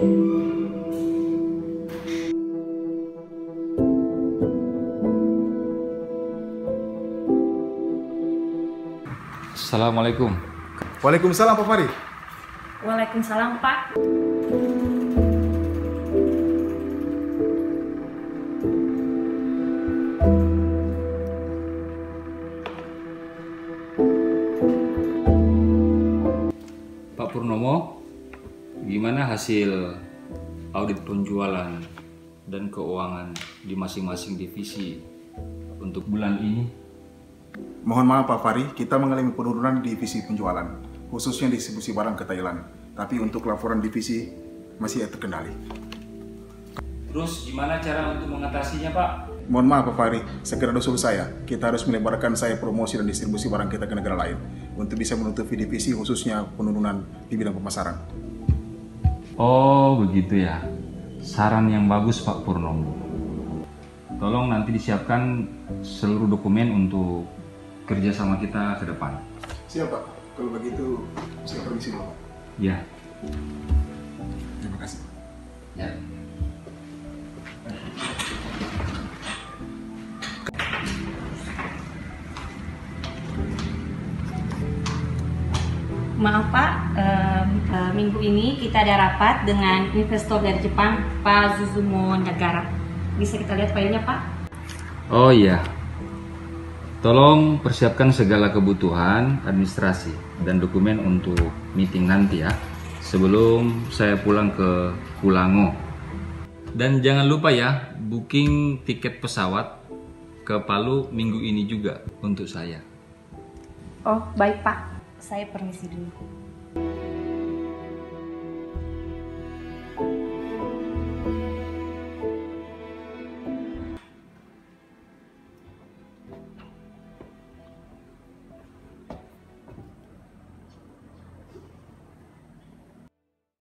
Assalamualaikum. Waalaikumsalam Pak Fari. Waalaikumsalam Pak. Pak Purnomo, gimana hasil audit penjualan dan keuangan di masing-masing divisi untuk bulan ini? Mohon maaf Pak Fari, kita mengalami penurunan di divisi penjualan, khususnya distribusi barang ke Thailand. Tapi untuk laporan divisi masih terkendali. Terus gimana cara untuk mengatasinya, Pak? Mohon maaf Pak Fari, sekedar usul saya, kita harus melebarkan saya promosi dan distribusi barang kita ke negara lain untuk bisa menutupi divisi khususnya penurunan di bidang pemasaran. Oh, begitu ya. Saran yang bagus Pak Purnomo. Tolong nanti disiapkan seluruh dokumen untuk kerjasama kita ke depan. Siap Pak, kalau begitu saya permisi dulu Pak. Ya. Terima kasih. Ya. Maaf Pak, minggu ini kita ada rapat dengan investor dari Jepang, Pak Suzumo Nagara. Bisa kita lihat filenya Pak? Oh iya. Tolong persiapkan segala kebutuhan administrasi dan dokumen untuk meeting nanti ya, sebelum saya pulang ke Pulango. Dan jangan lupa ya, booking tiket pesawat ke Palu minggu ini juga untuk saya. Oh baik Pak, saya permisi dulu.